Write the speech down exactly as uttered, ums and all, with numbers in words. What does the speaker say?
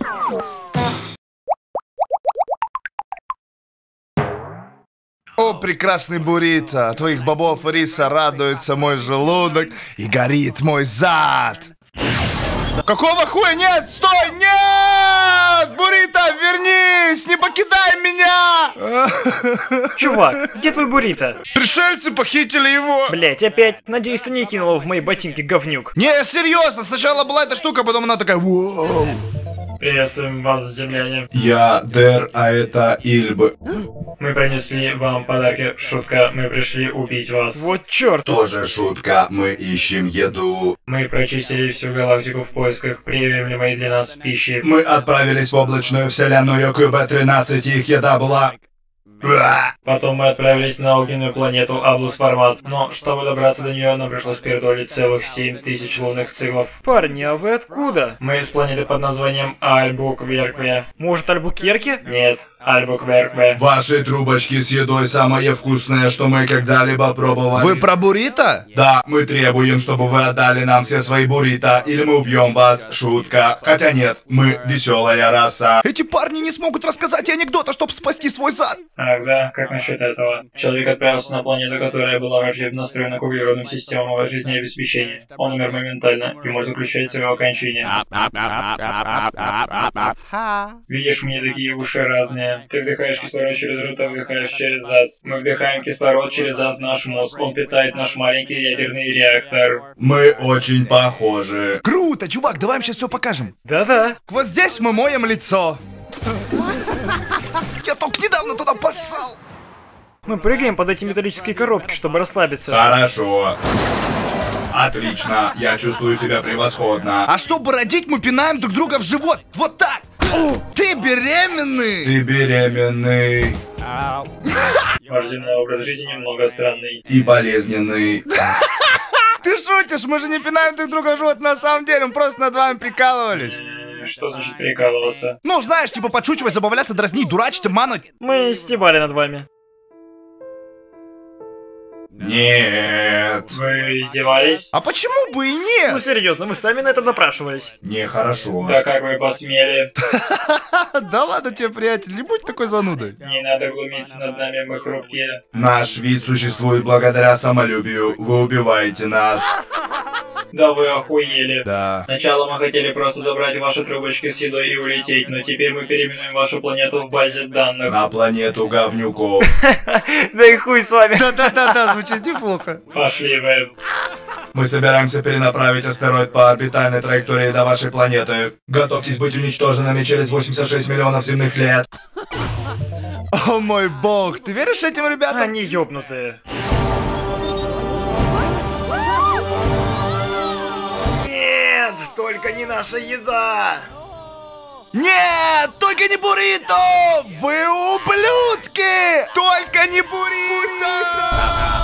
О, прекрасный буррито, от твоих бобов и риса радуется мой желудок и горит мой зад. Какого хуя? Нет, стой, нет! Буррито, вернись, не покидай меня! Чувак, где твой буррито? Пришельцы похитили его. Блять, опять? Надеюсь, ты не кинул его в мои ботинки, говнюк. Не, серьезно, сначала была эта штука, потом она такая, воу. Приветствуем вас, земляне. Я Дэр, а это Ильб. Мы принесли вам подарки. Шутка, мы пришли убить вас. Вот черт. Тоже шутка, мы ищем еду. Мы прочистили всю галактику в поисках приемлемой для нас пищи. Мы отправились в облачную вселенную Кьюб тринадцать, и их еда была... Потом мы отправились на огненную планету Аблус Формат. Но чтобы добраться до нее, нам пришлось передолить целых семь тысяч лунных циклов. Парни, а вы откуда? Мы из планеты под названием Альбукверкве. Может, Альбукерки? Нет, Альбукверкве. Ваши трубочки с едой самое вкусное, что мы когда-либо пробовали. Вы про буррито? Да, мы требуем, чтобы вы отдали нам все свои буррито, или мы убьем вас. Шутка. Хотя нет, мы веселая раса. Эти парни не смогут рассказать анекдота, чтобы спасти свой зад. Ах да, как насчет этого? Человек отправился на планету, которая была враждебно настроена к углеродным системам жизнеобеспечения. Он умер моментально, ему заключается его окончание. Видишь, мне такие уши разные. Ты вдыхаешь кислород через рот, а вдыхаешь через зад. Мы вдыхаем кислород через зад в наш мозг. Он питает наш маленький ядерный реактор. Мы очень похожи. Круто, чувак, давай им сейчас все покажем. Да-да. Вот здесь мы моем лицо. Я только недавно туда поссал. Мы прыгаем под эти металлические коробки, чтобы расслабиться. Хорошо. Отлично, я чувствую себя превосходно. А чтобы родить, мы пинаем друг друга в живот. Вот так. Ты беременный? Ты беременный. Ваш земной образ жизни немного странный. И болезненный. Ты шутишь? Мы же не пинаем друг друга в живот на самом деле. Мы просто над вами прикалывались. Что значит прикалываться? Ну, знаешь, типа подшучивать, забавляться, дразнить, дурачить, обмануть. Мы стебали над вами. Нет. Вы издевались? А почему бы и нет? Ну серьезно, мы сами на это напрашивались. Нехорошо. Да как вы посмели? Да ладно тебе, приятель, не будь такой занудой. Не надо глумиться над нами, мы хрупкие. Наш вид существует благодаря самолюбию. Вы убиваете нас. Да вы охуели. Да. Сначала мы хотели просто забрать ваши трубочки с едой и улететь, но теперь мы переименуем вашу планету в базе данных. На планету говнюков. Да и хуй с вами. Да-да-да, звучит неплохо. Пошли вы. Мы собираемся перенаправить астероид по орбитальной траектории до вашей планеты. Готовьтесь быть уничтоженными через восемьдесят шесть миллионов земных лет. О мой бог, ты веришь этим ребятам? Они ёбнутые. Нет, только не наша еда. Нет, только не буррито! Вы ублюдки! Только не буррито!